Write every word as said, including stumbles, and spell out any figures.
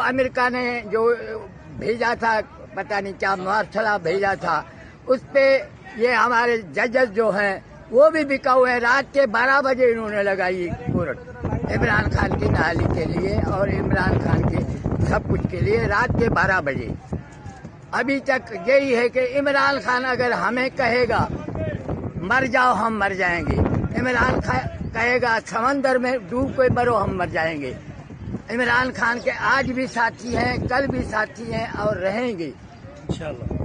America ने जो भेजा था, पता नहीं क्या मार्शल भेजा था, उस पे ये हमारे जजेस जो हैं वो भी बिका हुए हैं। रात के बारह बजे इन्होंने लगाई कोर्ट इमरान खान की नहाली के लिए और इमरान खान के सब कुछ के लिए, रात के बारह बजे। अभी तक यही है कि इमरान खान अगर हमें कहेगा मर जाओ हम मर जाएंगे, इमरान खान कहेगा समंदर में डूब के मरो हम मर जाएंगे। इमरान खान के आज भी साथी हैं, कल भी साथी हैं और रहेंगे इंशाल्लाह।